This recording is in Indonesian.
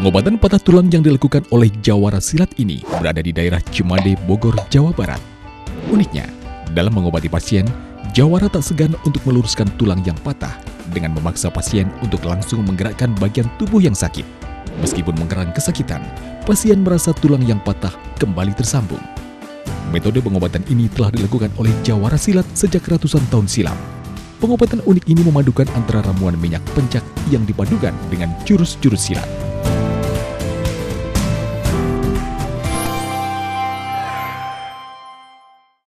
Pengobatan patah tulang yang dilakukan oleh jawara silat ini berada di daerah Cimande, Bogor, Jawa Barat. Uniknya, dalam mengobati pasien, jawara tak segan untuk meluruskan tulang yang patah dengan memaksa pasien untuk langsung menggerakkan bagian tubuh yang sakit. Meskipun mengerang kesakitan, pasien merasa tulang yang patah kembali tersambung. Metode pengobatan ini telah dilakukan oleh jawara silat sejak ratusan tahun silam. Pengobatan unik ini memadukan antara ramuan minyak pencak yang dipadukan dengan jurus-jurus silat.